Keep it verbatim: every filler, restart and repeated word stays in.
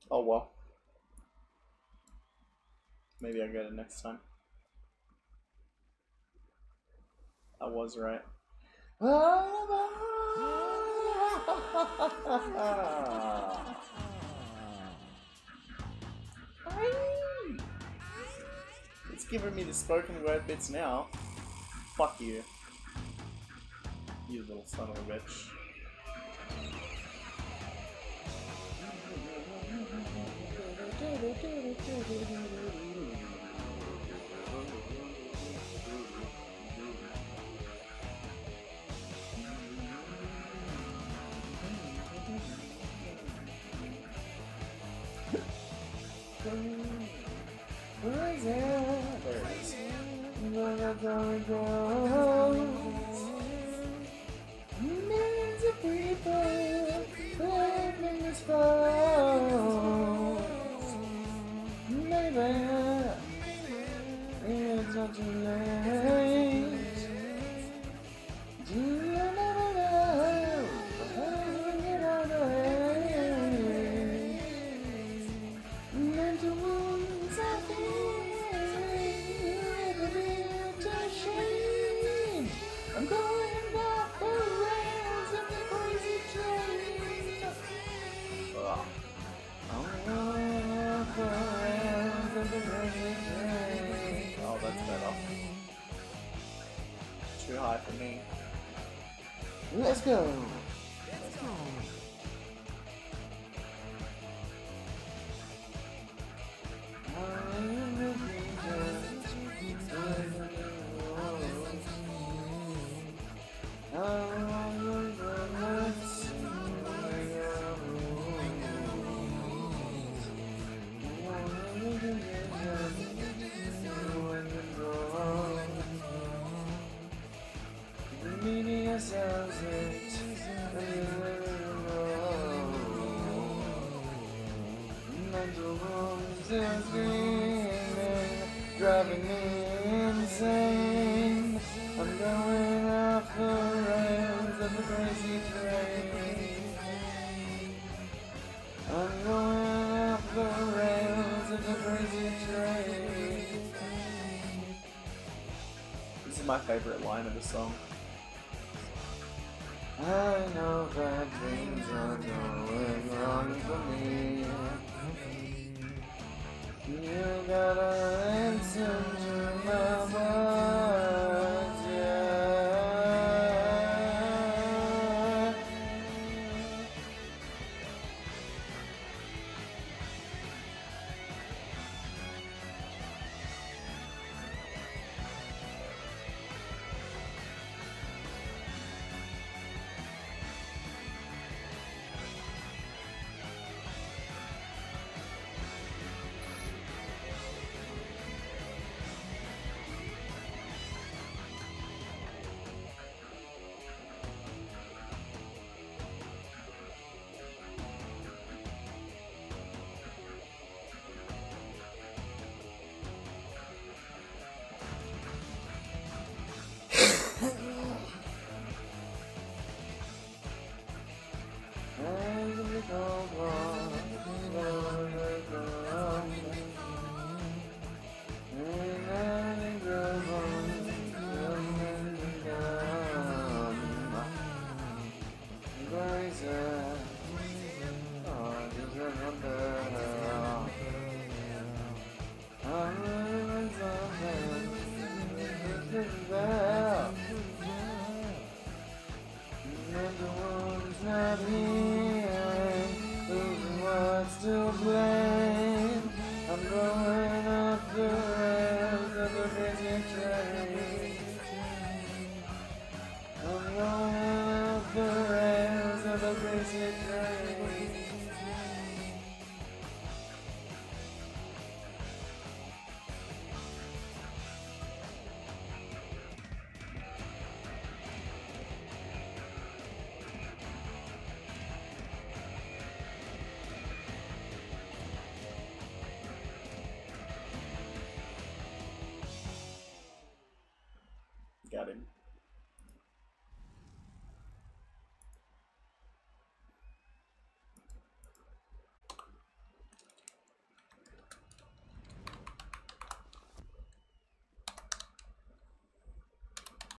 Oh well. Maybe I'll get it next time. I was right. It's giving me the spoken word bits now. Fuck you. You little son of a bitch. Where is it? There it is. Millions of people living in this world. Maybe it's not too late. Do you never know how to get out of it? Mental wounds I feel never been to shame. I'm going off the rails of the crazy train. Ugh. I'm going off the rails of the crazy train. Oh, that's better. Too high for me. Let's go. Let's go. Media sells it. Mental wounds are screaming, driving me insane. I'm going off the rails of the crazy train. I'm going off the rails of the crazy train. This is my favorite line of the song. I know that things are going wrong for me. You gotta listen to my words, yeah. Not hearing who's what's to blame. I'm going up the rails of the crazy train. I'm going up the rails of the crazy train.